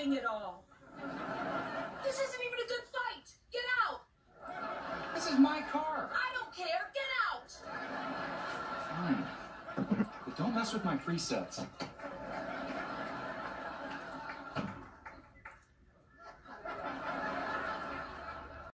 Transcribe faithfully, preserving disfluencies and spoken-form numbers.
ruining it all. This isn't even a good fight. Get out. This is my car. I don't care. Get out. Fine. But don't mess with my presets.